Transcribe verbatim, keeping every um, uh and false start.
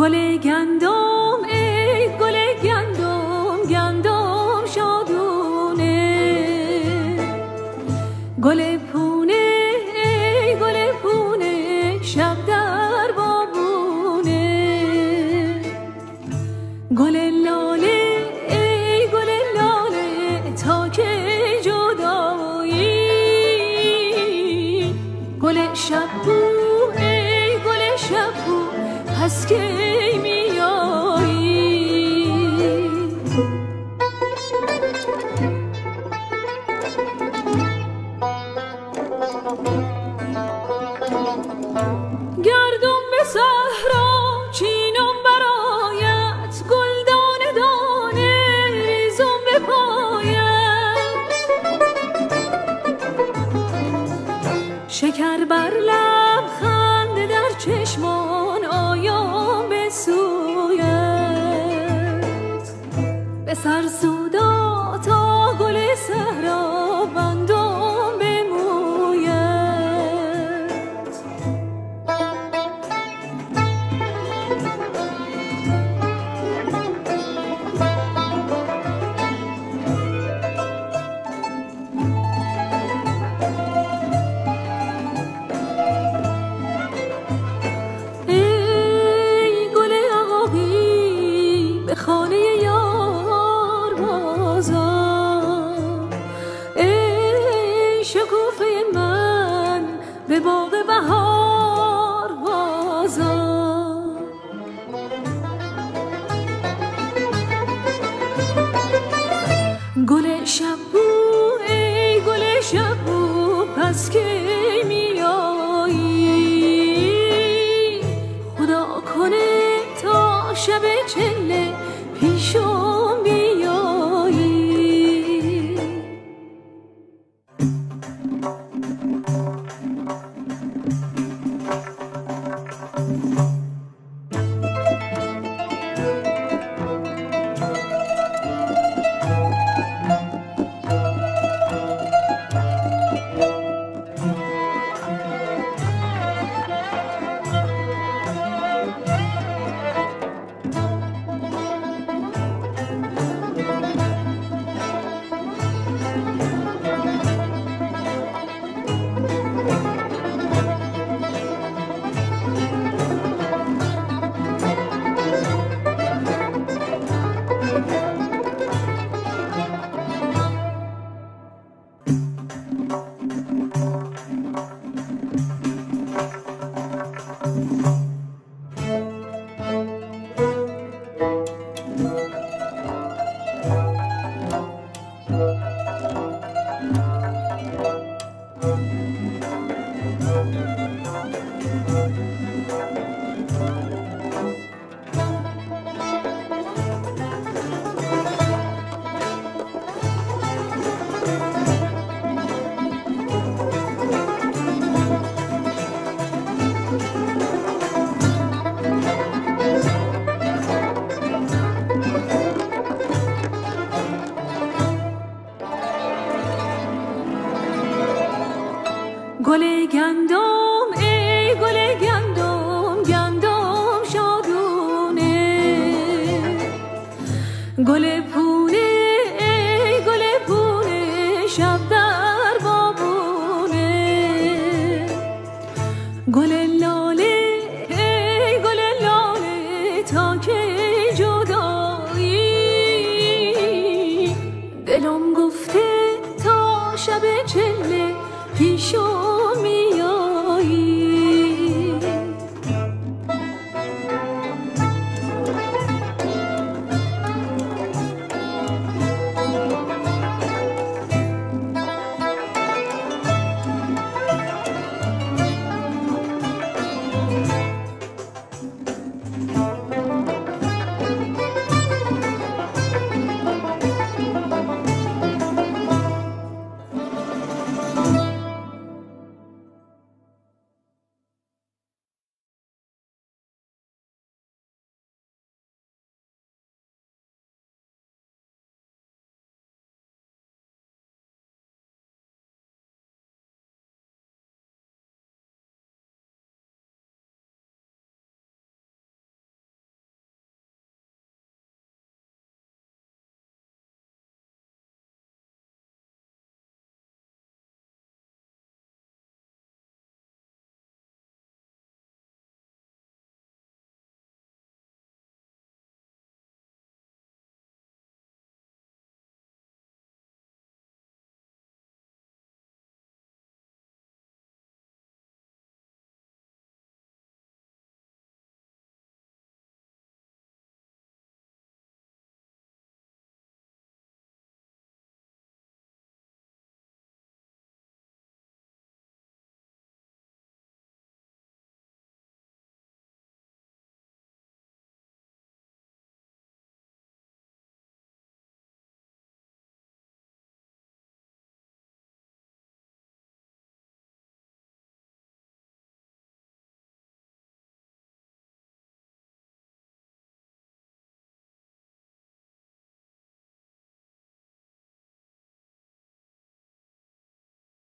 گل گندم ای گل گندم گندم شادونه، گل پونه ای گل پونه شب در بابونه، گل لاله ای گل لاله تا که جدایی، گل شبو ای گل شبو پس که میایی. گردم به صحرا چینم برایت، گلدان دانه ریزم به پایت، شکر بر لب خنده در چشمان آیام به سویت، به سر سودا تا گل صحرا بندم به مویت. ای گل عقاقی به خانه یار بازم، ای شکوفه من به باغ بهار بازم، گل شبو ای گل شبو پس که میایی، خدا کنه تا شب چله پیشم بیایی. گل گندم ای گل گندم گندم شادونه، گل پونه ای گل پونه شب